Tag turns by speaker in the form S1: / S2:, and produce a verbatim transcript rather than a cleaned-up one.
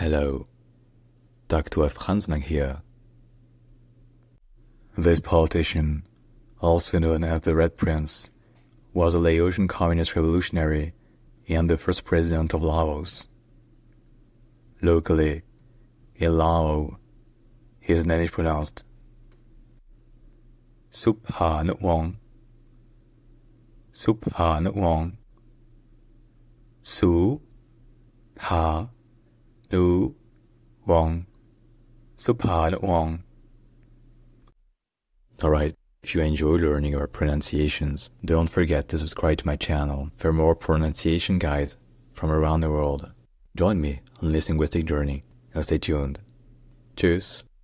S1: Hello, Doctor Franz here. This politician, also known as the Red Prince, was a Laotian communist revolutionary and the first president of Laos. Locally, in Lao, his name is pronounced Souphanouvong. Souphanouvong. Su-pa-nu-wong. Souphanouvong. Alright, if you enjoy learning our pronunciations, don't forget to subscribe to my channel for more pronunciation guides from around the world. Join me on this linguistic journey and stay tuned. Tschüss.